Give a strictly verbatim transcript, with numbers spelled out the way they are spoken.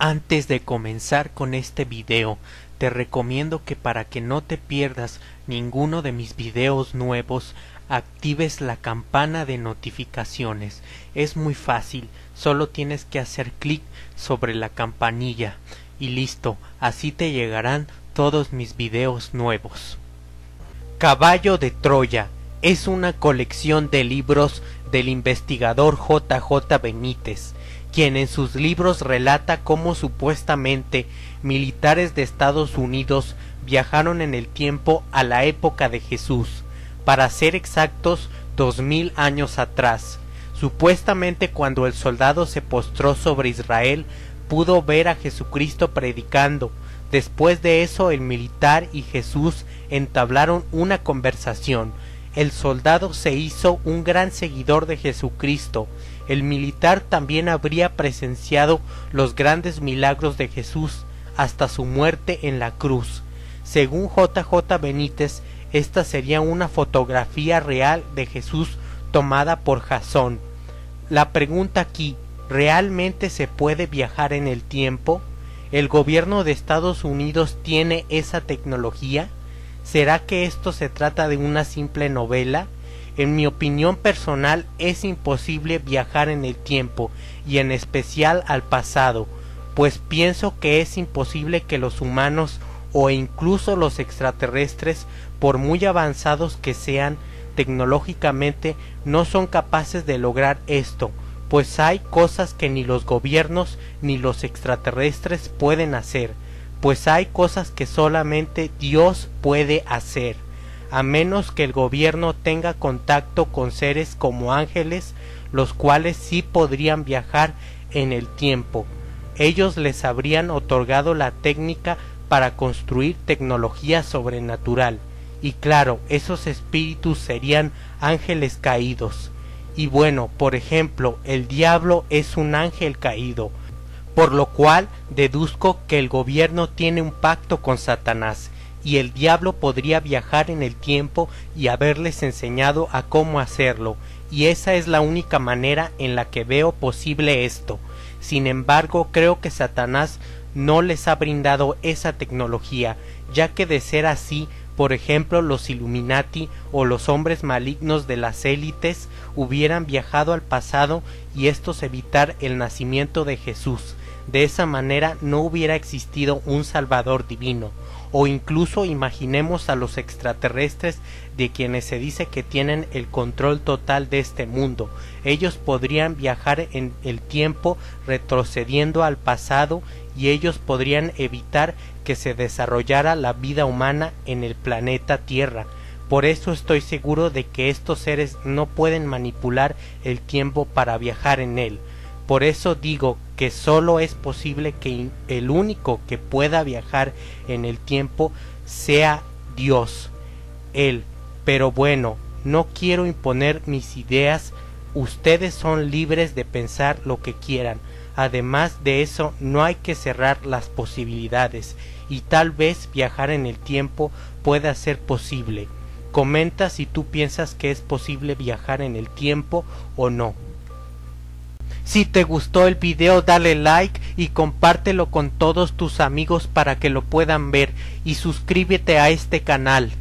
Antes de comenzar con este video, te recomiendo que para que no te pierdas ninguno de mis videos nuevos, actives la campana de notificaciones. Es muy fácil, solo tienes que hacer clic sobre la campanilla y listo, así te llegarán todos mis videos nuevos. Caballo de Troya es una colección de libros del investigador J J Benítez, quien en sus libros relata cómo supuestamente militares de Estados Unidos viajaron en el tiempo a la época de Jesús, para ser exactos dos mil años atrás. Supuestamente cuando el soldado se postró sobre Israel, pudo ver a Jesucristo predicando. Después de eso el militar y Jesús entablaron una conversación. El soldado se hizo un gran seguidor de Jesucristo. El militar también habría presenciado los grandes milagros de Jesús hasta su muerte en la cruz. Según J J Benítez, esta sería una fotografía real de Jesús tomada por Jasón. La pregunta aquí, ¿realmente se puede viajar en el tiempo? ¿El gobierno de Estados Unidos tiene esa tecnología? ¿Será que esto se trata de una simple novela? En mi opinión personal es imposible viajar en el tiempo y en especial al pasado, pues pienso que es imposible que los humanos o incluso los extraterrestres, por muy avanzados que sean tecnológicamente, no son capaces de lograr esto, pues hay cosas que ni los gobiernos ni los extraterrestres pueden hacer, pues hay cosas que solamente Dios puede hacer. A menos que el gobierno tenga contacto con seres como ángeles, los cuales sí podrían viajar en el tiempo. Ellos les habrían otorgado la técnica para construir tecnología sobrenatural. Y claro, esos espíritus serían ángeles caídos. Y bueno, por ejemplo, el diablo es un ángel caído, por lo cual deduzco que el gobierno tiene un pacto con Satanás. Y el diablo podría viajar en el tiempo y haberles enseñado a cómo hacerlo, y esa es la única manera en la que veo posible esto. Sin embargo, creo que Satanás no les ha brindado esa tecnología, ya que de ser así, por ejemplo, los Illuminati o los hombres malignos de las élites hubieran viajado al pasado y estos evitar el nacimiento de Jesús. De esa manera no hubiera existido un Salvador divino. O incluso imaginemos a los extraterrestres de quienes se dice que tienen el control total de este mundo. Ellos podrían viajar en el tiempo retrocediendo al pasado y ellos podrían evitar que se desarrollara la vida humana en el planeta Tierra. Por eso estoy seguro de que estos seres no pueden manipular el tiempo para viajar en él. Por eso digo que solo es posible que el único que pueda viajar en el tiempo sea Dios, Él. Pero bueno, no quiero imponer mis ideas, ustedes son libres de pensar lo que quieran. Además de eso, no hay que cerrar las posibilidades, y tal vez viajar en el tiempo pueda ser posible. Comenta si tú piensas que es posible viajar en el tiempo o no. Si te gustó el video, dale like y compártelo con todos tus amigos para que lo puedan ver, y suscríbete a este canal.